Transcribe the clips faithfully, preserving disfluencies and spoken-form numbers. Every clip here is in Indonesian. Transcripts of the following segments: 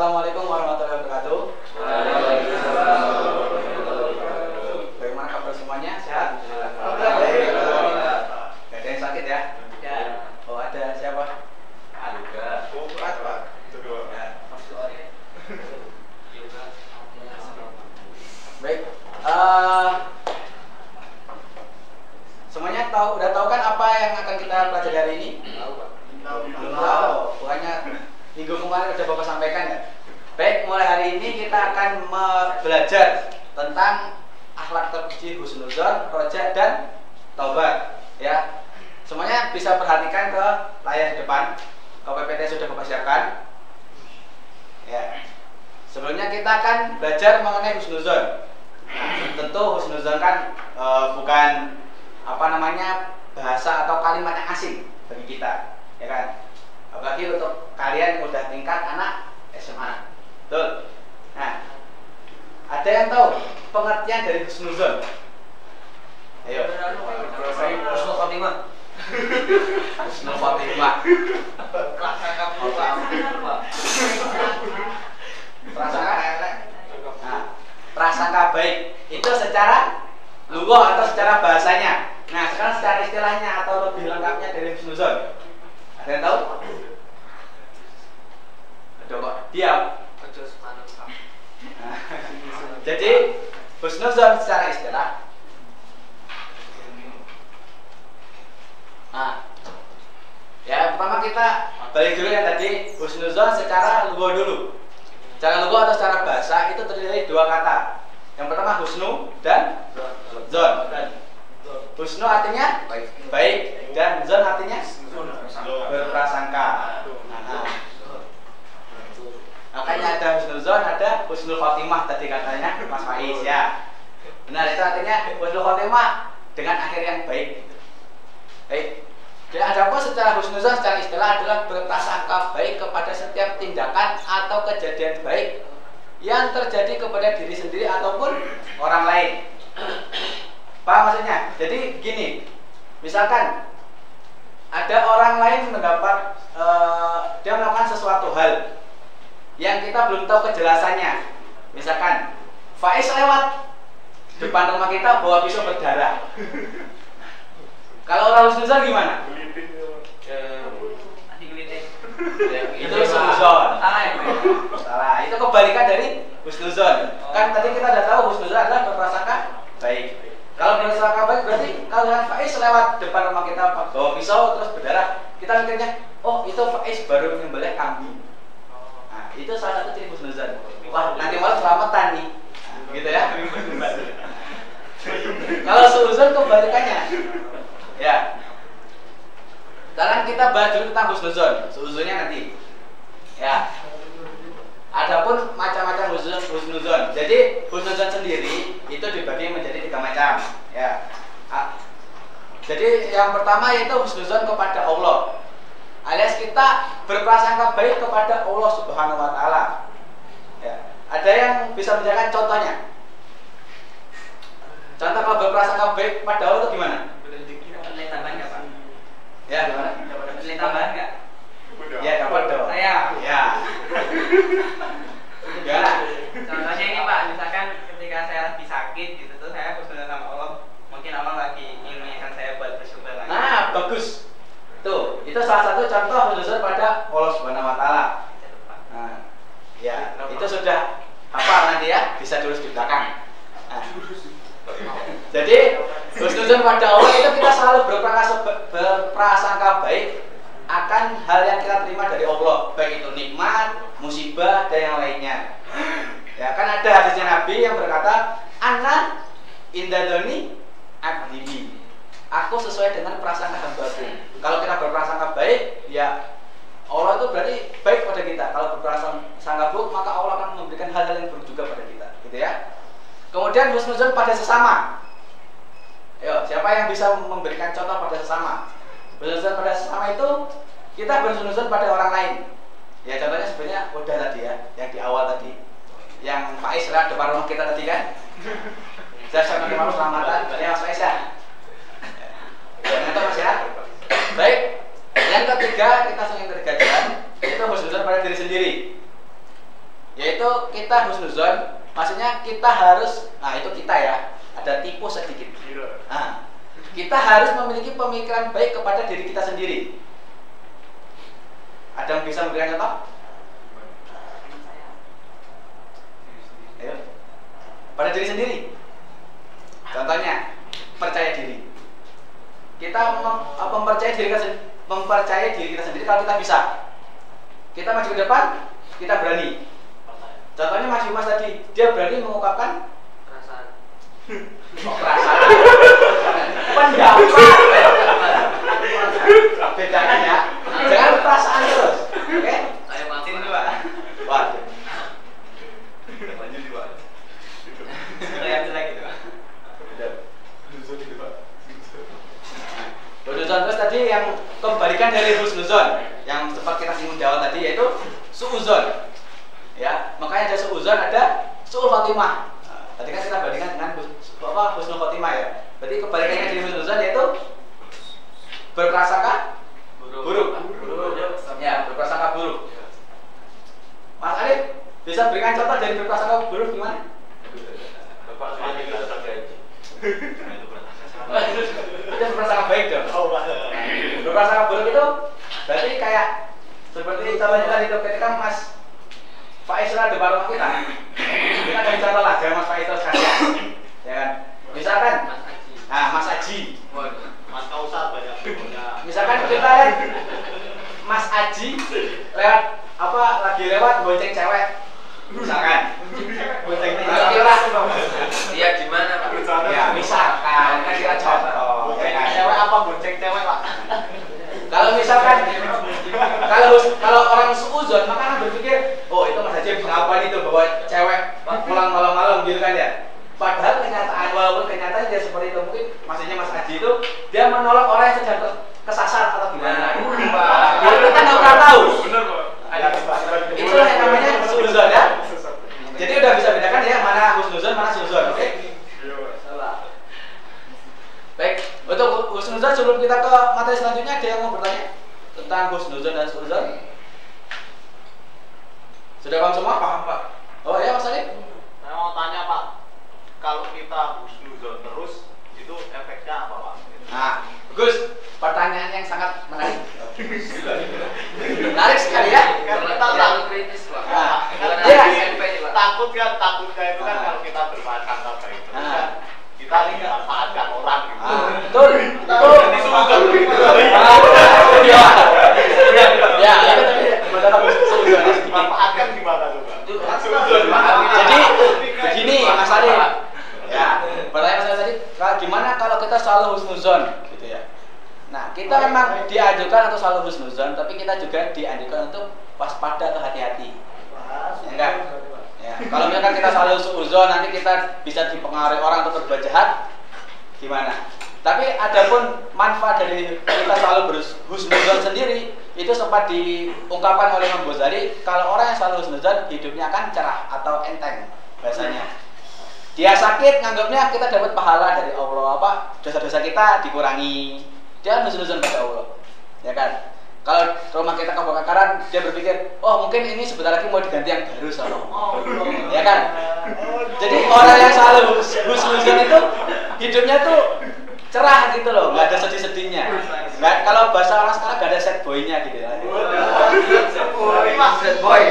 Assalamualaikum warahmatullahi wabarakatuh. Waalaikumsalam. Bagaimana kabar semuanya? Sehat? Baik. Gak ada yang sakit ya? Ya. Oh, ada siapa? Ada. Oh, Pak. Itu dua. Ya. Baik. Eh, semuanya tahu udah tahu kan apa yang akan kita pelajari hari ini? Tahu, Pak. Belum tahu. Bukannya minggu kemarin sudah Bapak sampaikan ya? Baik, mulai hari ini kita akan me- belajar tentang akhlak terpuji, husnuzon, roja dan taubat. Ya, semuanya bisa perhatikan ke layar depan. K P P T sudah Bapak siapkan. Ya. Sebelumnya kita akan belajar mengenai husnuzon. Nah, tentu husnuzon kan e, bukan apa namanya bahasa atau kalimat yang asing bagi kita, ya kan? Apalagi untuk kalian udah tingkat anak S M A. Betul. Nah, ada yang tahu pengertian dari husnuzon? Ayo. Husnul Khotimah. Husnul Khotimah. Prasangka buruk, Pak. Prasangka Nah, prasangka baik itu secara lughah atau secara bahasanya. Nah, sekarang secara istilahnya atau lebih lengkapnya dari husnuzon. Ada yang tahu? Ada kok. Diam. Nah, jadi husnuzon secara istilah. Nah, ya pertama kita balik dulu yang tadi husnuzon secara lughah dulu. Secara lughah atau secara bahasa itu terdiri dari dua kata. Yang pertama husnu dan zon. Husnu artinya baik, baik dan zon artinya berprasangka. Nah, makanya ada husnuzon, ada husnul khotimah tadi katanya Mas Faiz ya. Benar, itu artinya husnul khotimah dengan akhir yang baik. Baik. Dan ada pun secara husnuzon secara istilah adalah berprasangka baik kepada setiap tindakan atau kejadian baik yang terjadi kepada diri sendiri ataupun orang lain. Paham maksudnya? Jadi gini, misalkan ada orang lain mendapat uh, dia melakukan sesuatu hal yang kita belum tahu kejelasannya. Misalkan Faiz lewat depan rumah kita bawa pisau berdarah. Kalau orang husnuzon gimana? Itu husnuzon. Salah ya? Salah. Itu kebalikan dari husnuzon. Kan tadi kita udah tahu husnuzon adalah berprasangka baik. Kalau berprasangka baik berarti kalau dengan Faiz lewat depan rumah kita bawa pisau terus berdarah, kita mikirnya, oh itu Faiz baru menyembelih kambing. Nah, itu salah satu ciri husnuzon. Wah, nanti malah selamatan nih. Nah, gitu ya. Kalau suuzon kebalikannya. Ya. Sekarang kita bahas dulu tentang husnuzon. Suuzonnya nanti. Ya. Adapun macam-macam husnuzon, husnuzon. Jadi husnuzon sendiri itu dibagi menjadi tiga macam. Ya. Jadi yang pertama yaitu husnuzon kepada Allah. Alias kita berprasangka baik kepada Allah Subhanahu wa taala. Ya. Ada yang bisa menjelaskan contohnya? Contoh kalau berprasangka baik pada Allah itu gimana? Nilai tambahan nggak, Pak? Ya, gimana? Nilai tambahan nggak? Ya, dapat dong. Saya. Ya. Gimana? Contohnya ini, Pak, misalkan ketika saya lagi sakit gitu tuh saya husnuzon sama Allah, mungkin Allah lagi ingin mengingatkan saya buat bersyukur lagi. Nah, bagus. Tuh, itu salah satu contoh husnuzon pada Allah Subhanahu wa taala. Nah, ya, itu sudah hafal nanti ya, bisa tulis di belakang. Nah. Jadi husnuzon pada Allah itu kita selalu berprasangka, berprasangka baik akan hal yang kita terima dari Allah, baik itu nikmat, musibah dan yang lainnya. Ya kan ada hadisnya Nabi yang berkata, "Ana indadoni abdi." Aku sesuai dengan prasangka hambaku. Kalau kita berprasangka baik, ya Allah itu berarti baik pada kita. Kalau berprasangka buruk, maka Allah akan memberikan hal-hal yang buruk juga pada kita, gitu ya. Kemudian husnuzon pada sesama. Ayo, siapa yang bisa memberikan contoh pada sesama? Husnuzon pada sesama itu kita berhusnuzon pada orang lain. Ya contohnya sebenarnya udah tadi ya, yang di awal tadi, yang Faiz lewat depan rumah kita tadi kan. Saya sama malu selamatan, ya Mas Faiz ya. Jangan tahu Mas ya. Baik. Yang ketiga kita langsung yang ketiga jalan, itu husnuzon pada diri sendiri. Yaitu kita husnuzon, maksudnya kita harus, nah itu kita ya, ada tipu sedikit. Nah, kita harus memiliki pemikiran baik kepada diri kita sendiri. Ada yang bisa memberikan contoh? Ayo. Pada diri sendiri. Contohnya, percaya diri. Kita mem mempercayai diri kita, mempercayai diri kita sendiri kalau kita bisa. Kita maju ke depan, kita berani. Contohnya Mas Yumas tadi, dia berani mengungkapkan perasaan. Oh, perasaan. Pendapat. Bedakan ya. Jangan perasaan terus. Oke? Okay? Ayo matiin dulu, Pak. Waduh. Lanjut dulu, Pak. Yang jelek gitu, Pak. Husnuzon terus tadi yang kebalikan dari husnuzon yang sempat kita singgung di awal tadi yaitu suuzon. Ya, makanya ada suuzon, ada suul khotimah. Nah, tadi kan kita bandingkan dengan apa husnul khotimah ya. Berarti kebalikannya dari husnuzon yaitu berprasangka buruk. buruk. Ya, berprasangka buruk. Mas Alif bisa berikan contoh dari berprasangka buruk gimana? Bapak suami kita tergaji. Itu berprasangka baik dong. Berprasangka buruk itu berarti kayak seperti contohnya tadi itu ketika Mas Faiz ada barang kita, kita akan contoh lah jangan Mas Faiz sekalian, ya kan? Misalkan, nah Mas Aji, Mas Kausar banyak punya. misalkan kita lihat Mas Aji lewat apa lagi lewat bonceng cewek, misalkan, bonceng cewek, Iya gimana, Pak? ya misalkan, kan kita contoh, Cewek apa bonceng cewek, Pak? Kalau misalkan kalau kalau orang suuzon maka kan berpikir, oh itu Mas Haji ngapain itu bawa cewek pulang malam-malam gitu kan ya. Padahal kenyataan walaupun kenyataan dia seperti itu, mungkin maksudnya Mas Haji itu dia menolak orang yang sedang kesasar atau gimana. Kalau kita nggak pernah tahu. Benar, Pak. Itu yang namanya suuzon ya. Jadi udah bisa bedakan ya mana husnuzon mana suuzon, oke? Baik, untuk husnuzon sebelum kita ke materi selanjutnya ada yang mau bertanya tentang husnuzon dan suuzon? Sudah paham semua? Paham, Pak. Oh ya Mas Alif? Saya mau tanya, Pak. Kalau kita husnuzon terus, itu efeknya apa, Pak? Nah, bagus. Pertanyaan yang sangat menarik. Menarik sekali ya. Karena kita terlalu kritis, Pak. Nah, Karena iya. S M P, Pak. Takut kan, takutnya itu kan Ah. kalau kita berprasangka baik terus Ah. kan kita dimanfaatkan orang gitu. Ah, betul. Betul. Jadi suuzon gitu. Ya. Ya, itu tadi benar suuzon. Dimanfaatkan gimana coba? Suuzon. Jadi begini Mas Alif. Ya, pertanyaan Mas Alif tadi, kalau gimana kalau kita selalu husnuzon gitu ya. Nah, kita memang dianjurkan untuk selalu husnuzon, tapi kita juga dianjurkan untuk waspada atau hati-hati. Enggak. Ya, kalau misalkan kita selalu suuzon, nanti kita bisa dipengaruhi orang untuk berbuat jahat, gimana? Tapi adapun manfaat dari kita selalu berhusnuzon sendiri, itu sempat diungkapkan oleh Imam Ghazali, kalau orang yang selalu husnuzon, hidupnya akan cerah atau enteng bahasanya. Dia sakit, nganggapnya kita dapat pahala dari Allah, apa dosa-dosa kita dikurangi. Dia husnuzon pada Allah, ya kan? Kalau rumah kita kebakaran, dia berpikir, oh mungkin ini sebentar lagi mau diganti yang baru sama, ya kan? Jadi orang yang selalu husnuzon itu hidupnya tuh cerah gitu loh, nggak ada sedih-sedihnya. Nggak, kalau bahasa orang sekarang nggak ada sad boy-nya gitu ya. Sad boy.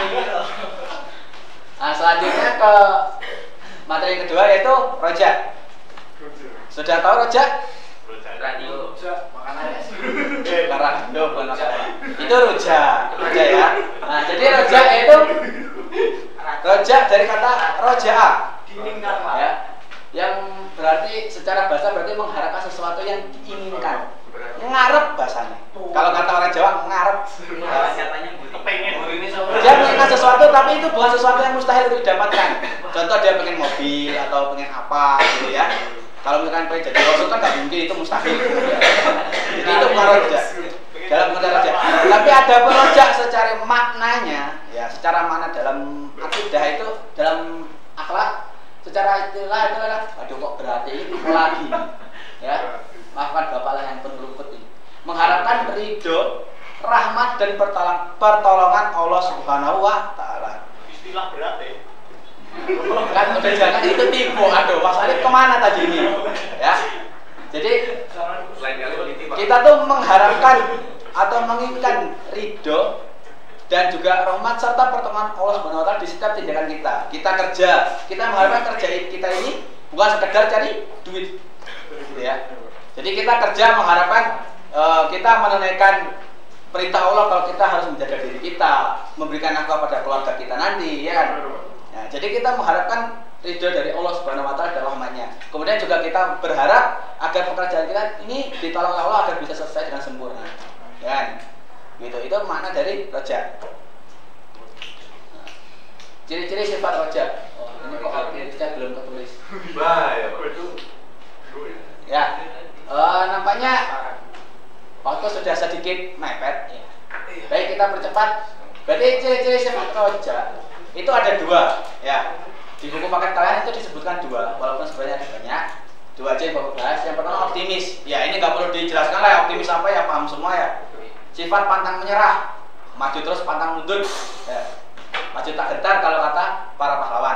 Nah selanjutnya ke materi yang kedua yaitu rojak. Sudah tahu rojak? Radio. Makanan karena yo bukan makanan. Itu rojak, rojak ya. Nah, jadi rojak itu rojak dari kata roja'a. Ya. Yang berarti secara bahasa berarti mengharapkan sesuatu yang diinginkan. Ngarep bahasanya. Kalau kata orang Jawa ngarep. Katanya Kepengen ini Dia menginginkan sesuatu tapi itu bukan sesuatu yang mustahil untuk didapatkan. Contoh dia pengen mobil atau pengen apa gitu ya. Kalau misalkan pengen jadi rasul kan nggak mungkin, itu mustahil. Jadi itu bukan rojak. Dalam pengertian rojak. Tapi ada rojak secara maknanya, ya secara makna dalam akidah itu, dalam akhlak, secara istilah itu adalah, aduh kok berarti ini lagi, ya maafkan bapak lah yang penuh luput ini. Mengharapkan ridho, rahmat dan pertolongan Allah Subhanahu Wa Taala. istilah berat ya. Kan udah jangan itu tipu. Aduh, Mas Arif kemana tadi ini? Ya. Jadi kita tuh mengharapkan atau menginginkan ridho dan juga rahmat serta pertolongan Allah Subhanahu wa taala di setiap tindakan kita. Kita kerja, kita mengharapkan kerja kita ini bukan sekedar cari duit. Gitu ya. Jadi kita kerja mengharapkan uh, kita menunaikan perintah Allah kalau kita harus menjaga diri kita, memberikan nafkah pada keluarga kita nanti, ya kan? Nah, jadi kita mengharapkan ridho dari Allah Subhanahu wa taala dan rahmatnya. Kemudian juga kita berharap agar pekerjaan kita ini ditolong Allah agar bisa selesai dengan sempurna. Ya kan? Gitu. Itu makna dari roja. Nah, ciri-ciri sifat roja. Oh, ini kok artinya belum ketulis. Bahaya. Ya. Uh, nampaknya waktu sudah sedikit mepet ya. Baik, kita percepat. Berarti ciri-ciri sifat roja itu ada dua ya. Di buku paket kalian itu disebutkan dua, walaupun sebenarnya ada banyak. Dua aja yang bapak bahas. Yang pertama optimis. Ya ini nggak perlu dijelaskan lah, optimis apa ya, paham semua ya. Sifat pantang menyerah, maju terus pantang mundur. Ya. Maju tak gentar kalau kata para pahlawan.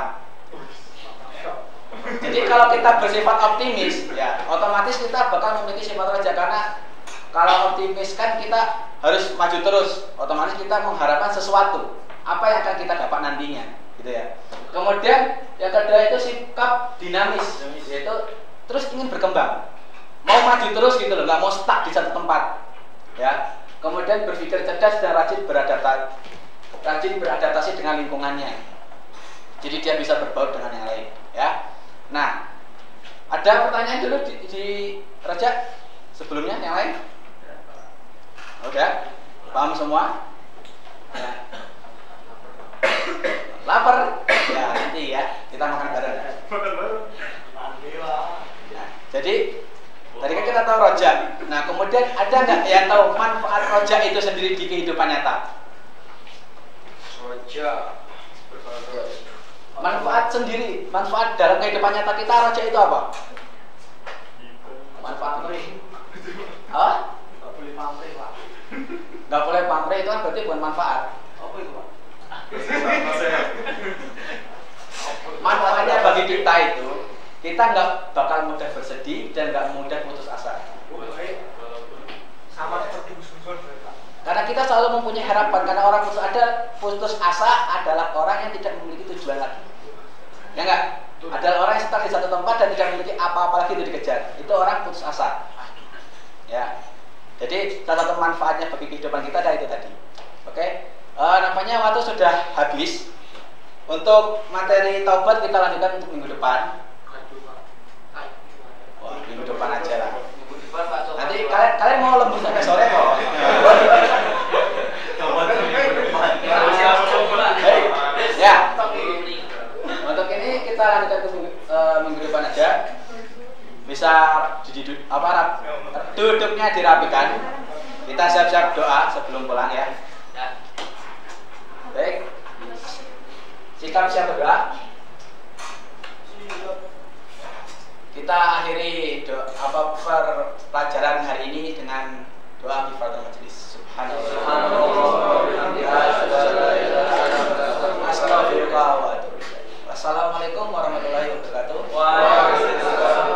Jadi kalau kita bersifat optimis, ya otomatis kita bakal memiliki sifat roja, karena kalau optimis kan kita harus maju terus, otomatis kita mengharapkan sesuatu apa yang akan kita dapat nantinya, gitu ya. Kemudian yang kedua itu sikap dinamis, yaitu terus ingin berkembang, mau maju terus gitu loh, nggak mau stuck di satu tempat, ya. Kemudian berpikir cerdas dan rajin beradaptasi, rajin beradaptasi dengan lingkungannya. Jadi dia bisa berbaur dengan yang lain, ya. Nah, ada pertanyaan dulu di, di Raja sebelumnya yang lain? Udah? Paham semua? Ya. Lapar? Ya nanti ya, kita makan bareng. Makan bareng. Nah, jadi tadi kan kita tahu roja. Nah, kemudian ada nggak yang tahu manfaat roja itu sendiri di kehidupan nyata? Roja. Manfaat sendiri, manfaat dalam kehidupan nyata kita, roja itu apa? Manfaat apa? Apa? Gak boleh pamrih, Pak. Nggak boleh pamrih itu kan berarti bukan manfaat. Apa itu, Pak? Manfaatnya bagi kita itu, kita nggak bakal mudah bersedih dan nggak mudah putus asa. Sama seperti Gus-Gus, Pak. Karena kita selalu mempunyai harapan, karena orang putus ada putus asa adalah orang yang tidak memiliki tujuan lagi. Ya enggak? Adalah orang yang stuck di satu tempat dan tidak memiliki apa-apa lagi untuk dikejar. Itu orang putus asa. Ya. Jadi salah satu manfaatnya bagi kehidupan kita adalah itu tadi. Oke? Uh, nampaknya waktu sudah habis. Untuk materi taubat kita lanjutkan untuk minggu depan. Wah, minggu depan aja lah. Nanti kalian kalian mau lembur sampai sore kok. Ya. Untuk ini kita lanjutkan ke minggu, uh, minggu depan aja. Bisa duduk apa duduknya dirapikan. Kita siap-siap doa sebelum pulang ya. Baik. Sikap siap berdoa. Kita akhiri doa apa per pelajaran hari ini dengan doa kifaratul majelis. Assalamualaikum warahmatullahi wabarakatuh.